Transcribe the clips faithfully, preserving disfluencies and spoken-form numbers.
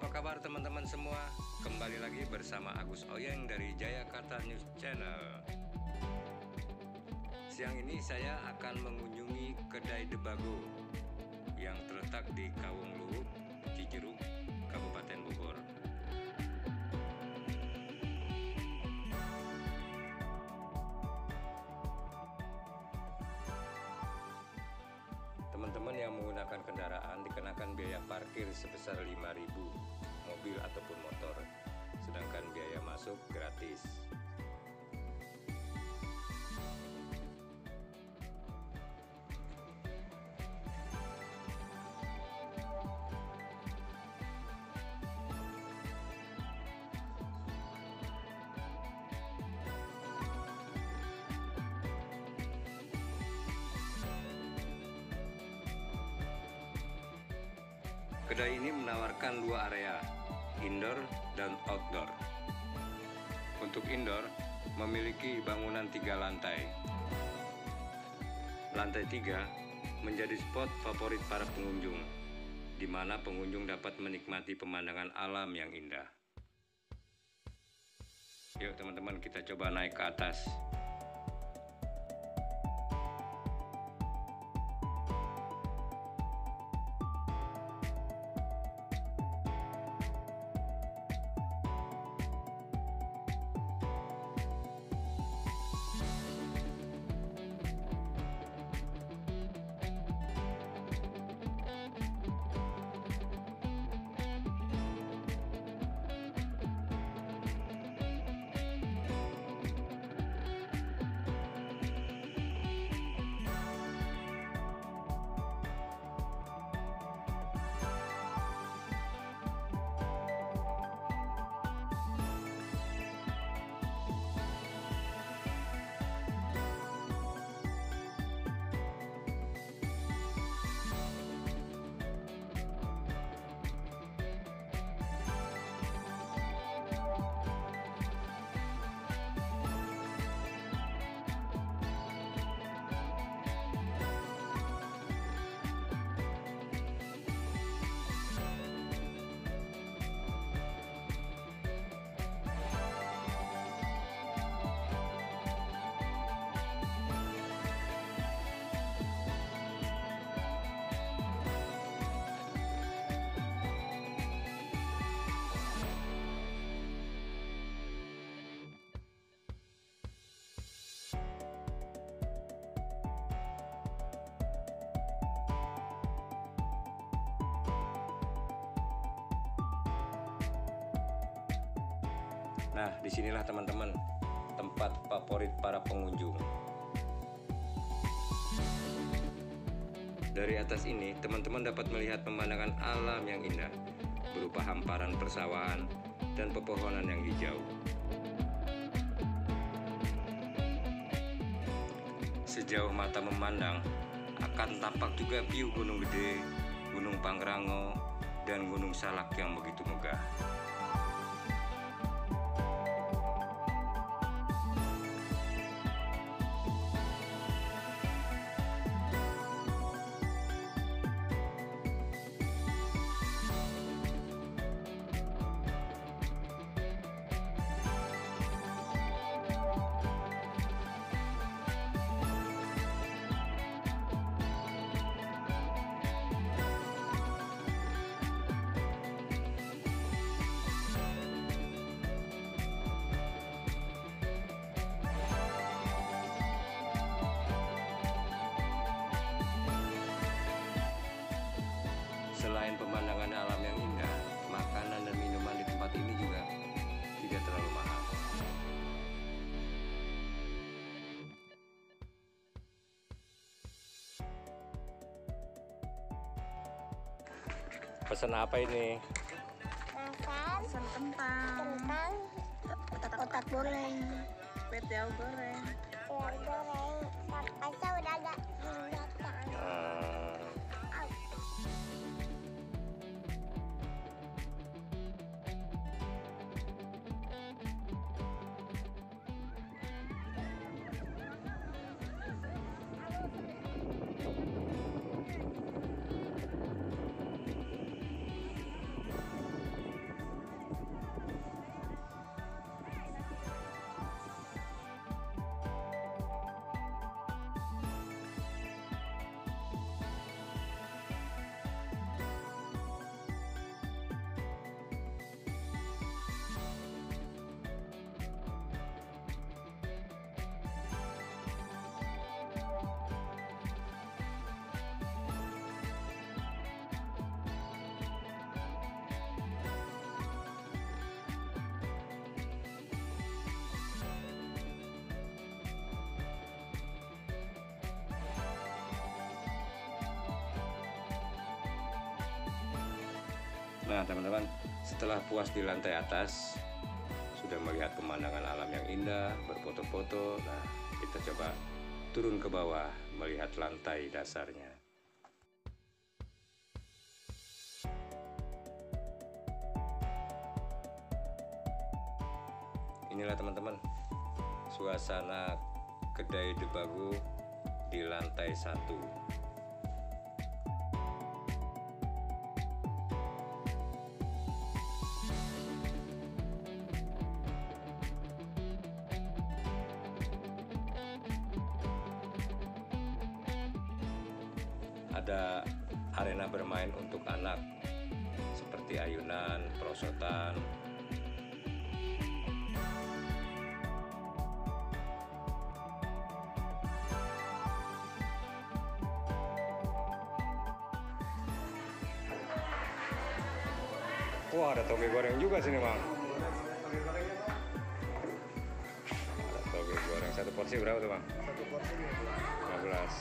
Apa kabar teman-teman semua? Kembali lagi bersama Agus Oyeng dari Jayakarta News Channel. Siang ini saya akan mengunjungi kedai Debago yang terletak di Kawung Luhuk, Cijeruk, Kabupaten Bogor. Teman-teman yang menggunakan kendaraan dikenakan biaya parkir sebesar lima ribu rupiah, mobil ataupun motor, sedangkan biaya masuk gratis. Kedai ini menawarkan dua area, indoor dan outdoor. Untuk indoor, memiliki bangunan tiga lantai. Lantai tiga menjadi spot favorit para pengunjung, di mana pengunjung dapat menikmati pemandangan alam yang indah. Yuk teman-teman, kita coba naik ke atas. Nah, disinilah teman-teman tempat favorit para pengunjung. Dari atas ini, teman-teman dapat melihat pemandangan alam yang indah, berupa hamparan persawahan dan pepohonan yang hijau. Sejauh mata memandang, akan tampak juga view Gunung Gede, Gunung Pangrango, dan Gunung Salak yang begitu megah. Selain pemandangan alam yang indah, makanan dan minuman di tempat ini juga tidak terlalu mahal. Pesan apa ini? Pesan kentang, kentang, otak otak goreng, petel goreng. telur goreng, pakasnya udah agak datang. Uh, Nah teman-teman, setelah puas di lantai atas, sudah melihat pemandangan alam yang indah, berfoto-foto, nah kita coba turun ke bawah melihat lantai dasarnya. Inilah teman-teman suasana kedai Debago di lantai satu. Ada arena bermain untuk anak seperti ayunan, perosotan. Wah, ada toge goreng juga sini, Bang. Ada toge goreng. Satu porsi berapa tuh, Bang? Satu porsi lima belas.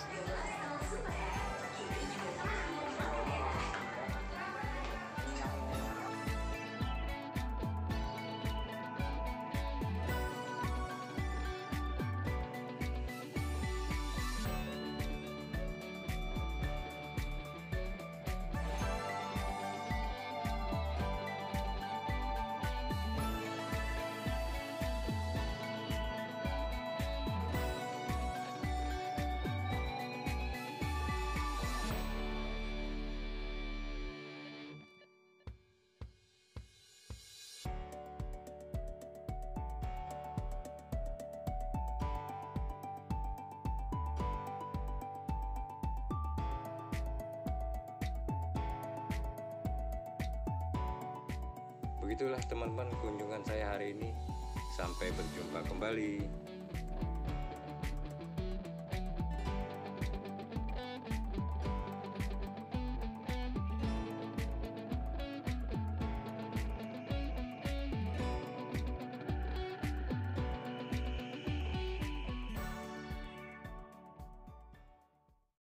Begitulah teman-teman kunjungan saya hari ini. Sampai berjumpa kembali.